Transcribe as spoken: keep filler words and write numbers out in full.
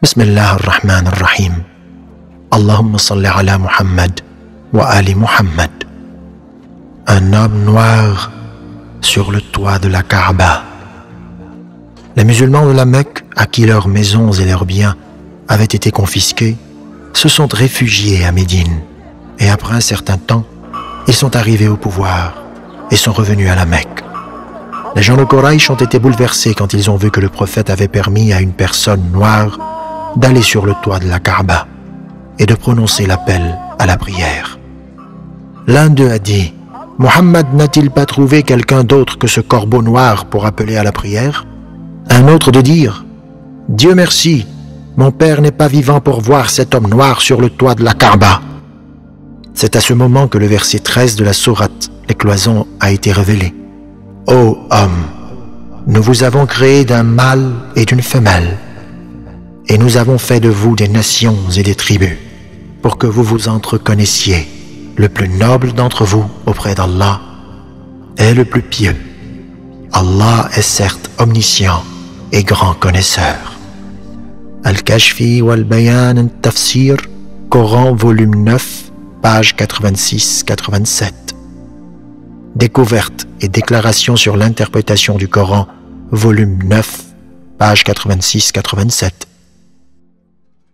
Bismillah ar-Rahman ar-Rahim. Allahumma salli ala Muhammad wa ali Muhammad. Un homme noir sur le toit de la Kaaba. Les musulmans de la Mecque, à qui leurs maisons et leurs biens avaient été confisqués, se sont réfugiés à Médine. Et après un certain temps, ils sont arrivés au pouvoir et sont revenus à la Mecque. Les gens de Quraïch ont été bouleversés quand ils ont vu que le prophète avait permis à une personne noire d'aller sur le toit de la Kaaba et de prononcer l'appel à la prière. L'un d'eux a dit: « Mohammed n'a-t-il pas trouvé quelqu'un d'autre que ce corbeau noir pour appeler à la prière ?» Un autre de dire: « Dieu merci, mon père n'est pas vivant pour voir cet homme noir sur le toit de la Kaaba. » C'est à ce moment que le verset treize de la sourate Les Cloisons a été révélé. « Ô homme, nous vous avons créé d'un mâle et d'une femelle, et nous avons fait de vous des nations et des tribus, pour que vous vous entreconnaissiez. Le plus noble d'entre vous auprès d'Allah est le plus pieux. Allah est certes omniscient et grand connaisseur. » Al-Kashfi wal-Bayan al-Tafsir, Coran volume neuf, page quatre-vingt-six quatre-vingt-sept. Découverte et déclaration sur l'interprétation du Coran, volume neuf, page quatre-vingt-six quatre-vingt-sept.